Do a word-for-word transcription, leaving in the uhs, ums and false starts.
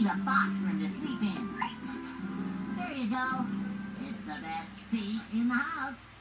need a box for him to sleep in. There you go. It's the best seat in the house.